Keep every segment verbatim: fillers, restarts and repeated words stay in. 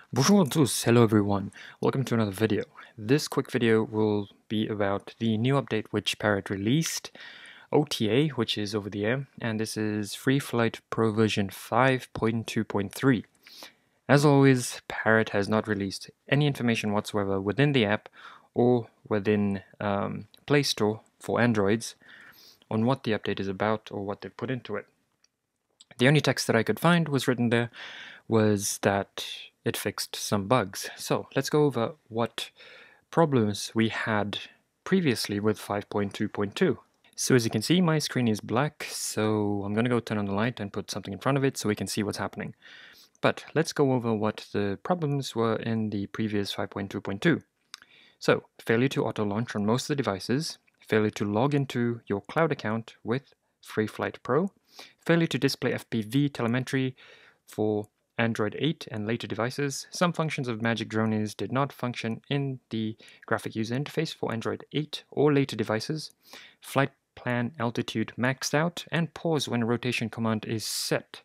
Bonjour à tous, hello everyone, welcome to another video. This quick video will be about the new update which Parrot released, O T A, which is over the air, and this is FreeFlight Pro version five point two point three. As always, Parrot has not released any information whatsoever within the app or within um, Play Store for Androids on what the update is about or what they've put into it. The only text that I could find was written there was that it fixed some bugs. So let's go over what problems we had previously with five point two point two. So as you can see, my screen is black, so I'm going to go turn on the light and put something in front of it so we can see what's happening. But let's go over what the problems were in the previous five point two point two. So, failure to auto-launch on most of the devices, failure to log into your cloud account with FreeFlight Pro, failure to display F P V telemetry for Android eight and later devices. Some functions of Magic Drones did not function in the graphic user interface for Android eight or later devices. Flight plan altitude maxed out, and pause when a rotation command is set.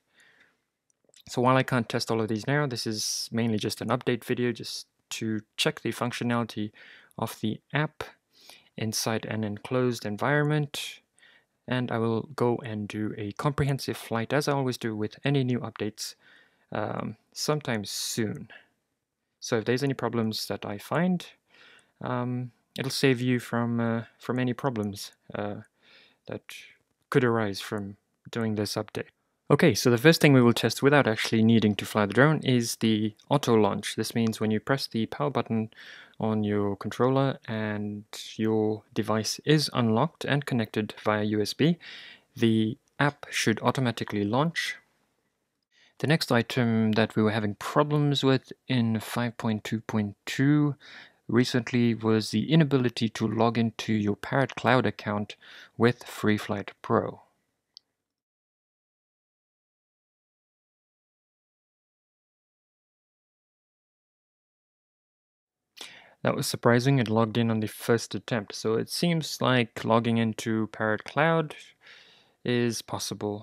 So while I can't test all of these now, this is mainly just an update video just to check the functionality of the app inside an enclosed environment. And I will go and do a comprehensive flight, as I always do with any new updates, um, sometime soon. So if there's any problems that I find, um, it'll save you from uh, from any problems uh, that could arise from doing this update. Okay, so the first thing we will test without actually needing to fly the drone is the auto launch. This means when you press the power button on your controller and your device is unlocked and connected via U S B, the app should automatically launch. The next item that we were having problems with in five point two point two recently was the inability to log into your Parrot Cloud account with FreeFlight Pro. That was surprising. It logged in on the first attempt, so it seems like logging into Parrot Cloud is possible.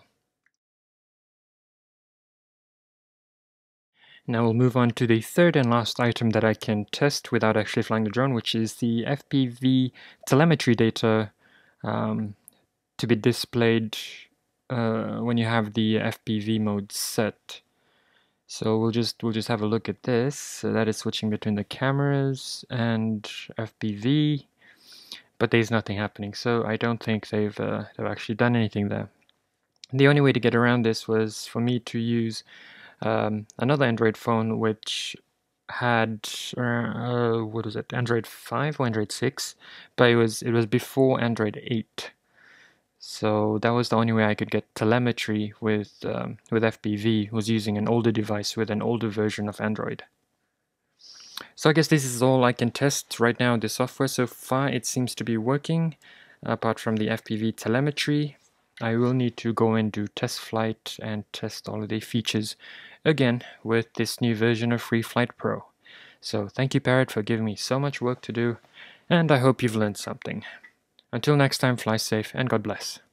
Now we'll move on to the third and last item that I can test without actually flying the drone, which is the F P V telemetry data um, to be displayed uh, when you have the F P V mode set. So we'll just we'll just have a look at this. So that is switching between the cameras and F P V, but there's nothing happening. So I don't think they've uh, they've actually done anything there. The only way to get around this was for me to use um, another Android phone which had uh, what was it, Android five or Android six, but it was it was before Android eight. So that was the only way I could get telemetry with um, with F P V, was using an older device with an older version of Android. So I guess this is all I can test right now. The software so far, it seems to be working, apart from the F P V telemetry. I will need to go and do test flight and test all of the features again with this new version of FreeFlight Pro. So thank you, Parrot, for giving me so much work to do, and I hope you've learned something. Until next time, fly safe and God bless.